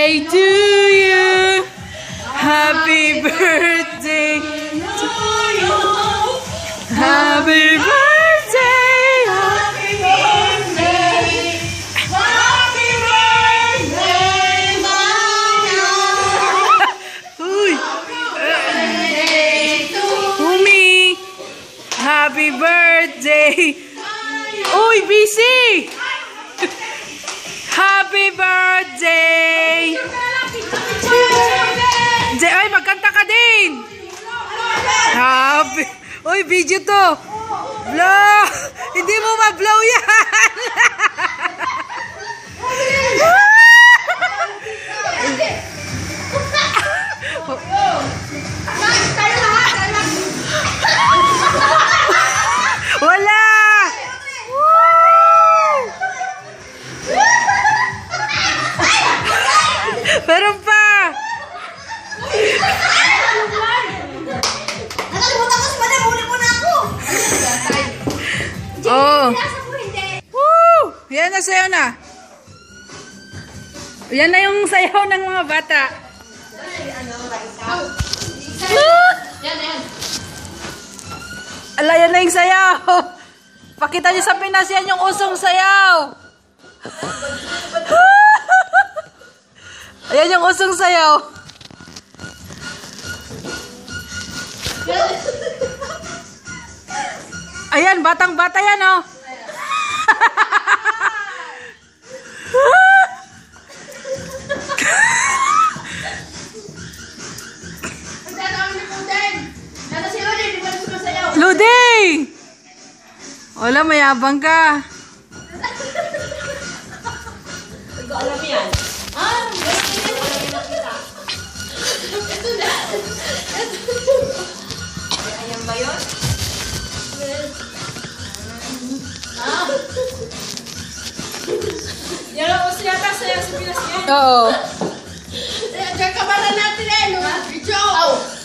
birthday to you. Happy birthday to you. Happy birthday. Happy birthday. Happy birthday, Mama. Uy. Birthday to Umi. Happy birthday. Uy, busy. Happy birthday. Ay, magkanta ka din. Happy. Uy, video to. Blow. Hindi mo ma-blow yan. Wala. Meron pa. Nakalimutan ko si Madam. Huli mo na ako. Oh. Nasa mo hindi. Woo! Yan na sayo na. Yan na yung sayaw ng mga bata. Ala, yan na yung sayaw. Pakita niyo sa Pinas yan yung usong sayaw. Ayan yung usong sayaw. Ayan, batang-bata yan, oh. Luding! Wala, mayabang ka. Alam yan. Ayan ba yun? Yan ang uso yata sa Pinas yan. Oo. Diyan ka ba na natin eh? Video!